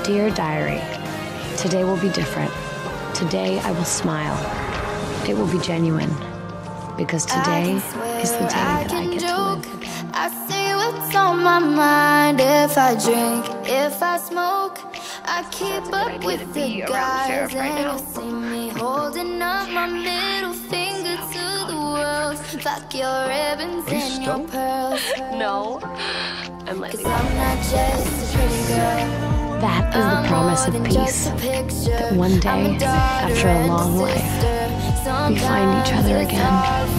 Dear Diary, today will be different. Today I will smile. It will be genuine. Because today is the day that I get to live again. I say what's on my mind. If I drink, if I smoke, I keep up with the guys, and you see me holding up my middle finger to the world. Fuck your ribbons and your pearls. No, I'm like, 'cause I'm not just a pretty girl. That is the promise of peace. That one day, after a long life, we find each other again.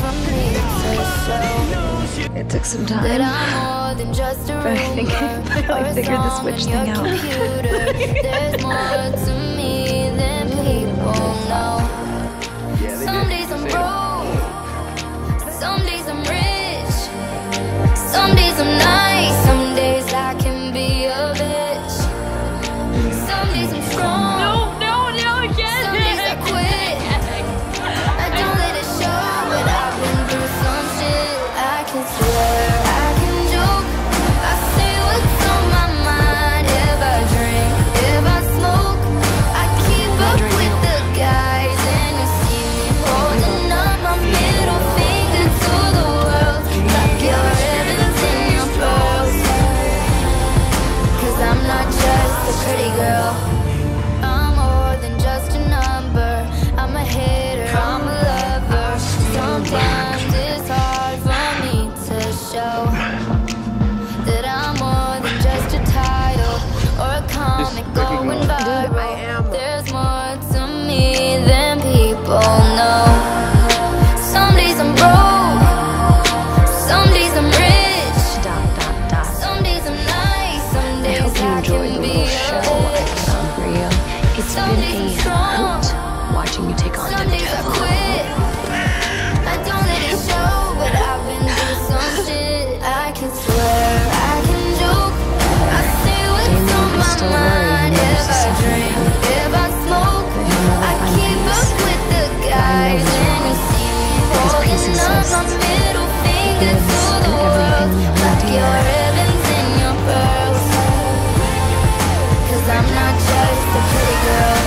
It took some time, but I think I finally figured the switch thing out. There's more to me than people know. Some days I'm broke, some days I'm rich, some days I'm nice, some days I can be a bitch. Some days I'm strong, Again! some days I quit. I don't let it show, but I've been through some shit. I can swear, I can joke, I say what's on my mind. If I drink, if I smoke, I keep up with the guys, and you see me holding up my middle finger to the world. Like your ribbons and your pearls, 'cause I'm not just a pretty girl. I'm more than just a number. I'm a hater, I'm a lover. Sometimes it's hard for me to show that I'm more than just a title or a comic going viral. There's more to me than people know. Some days I'm broke, some days I'm rich, some days I'm nice, some I days hope you I enjoyed can the be little a show I bitch. put on for you. It's been a hoot watching you take on Some the days I devil. quit, I don't let it show, but I've been through some shit. I can swear, I can joke, I say what's on my mind. If I drink, if I smoke, I keep up with the guys, and you see me holding up my middle finger to the world. Like your ribbons and your pearls, 'cause I'm not just a pretty girl.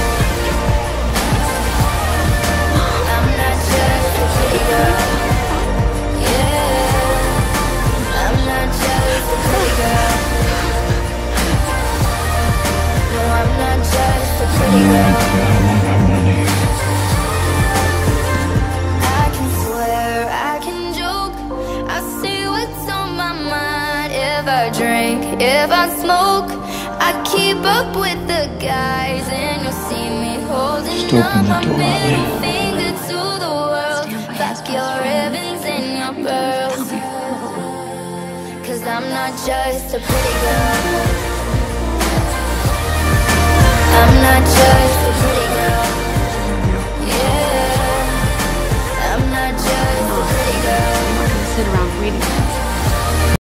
I'm not just a pretty girl. Yeah, I'm not just a pretty girl. No, I'm not just a pretty girl. I can swear, I can joke, I say what's on my mind. If I drink, if I smoke, I keep up with the guys, and you'll see me holding up my middle finger to the world. Like your ribbons and your pearls, 'cause I'm not just a pretty girl. I'm not just a